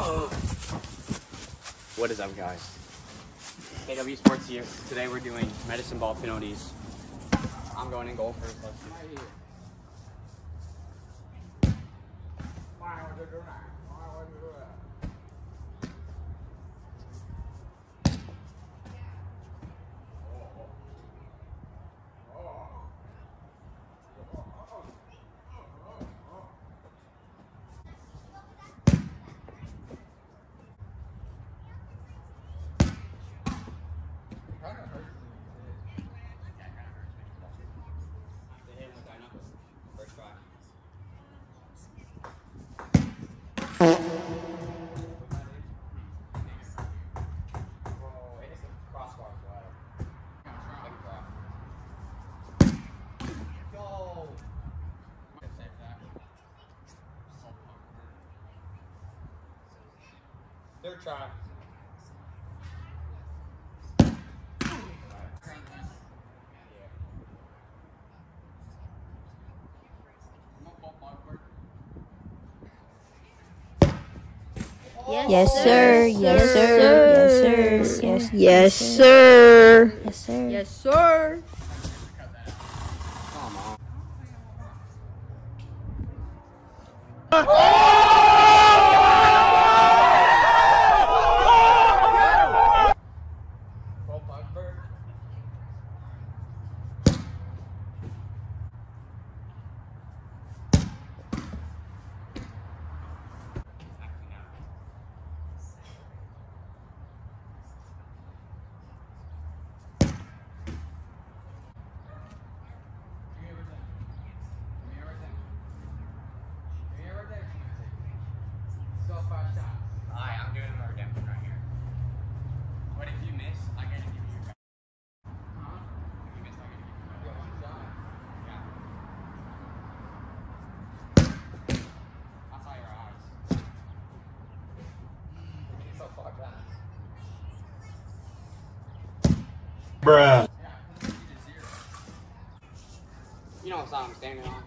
What is up, guys? KW Sports here. Today we're doing medicine ball penalties. I'm going in goal first. Let's see. Right here. Third try. Yes, sir. Yes, sir. Yes, sir. Yes, Yes, sir. yes, sir. Yes, sir. Come on. Alright, I'm doing my redemption right here. What if you miss? I gotta give you your Huh? If you miss, I gotta give you one shot. Yeah. I saw your eyes. It's so far back. Bruh. Yeah, you know what side I'm standing on?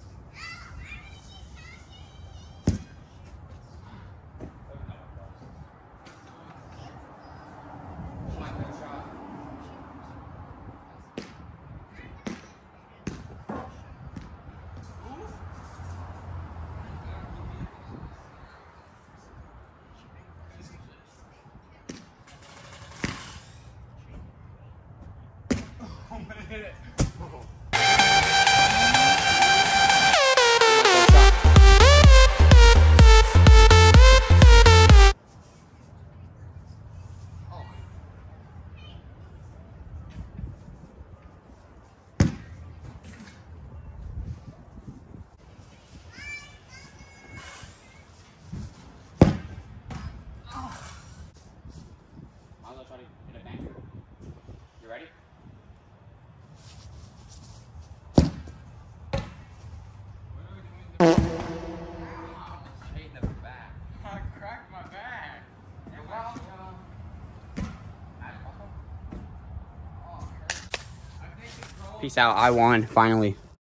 I'm gonna try to hit a banker. You ready? I cracked my back. Peace out. I won, finally.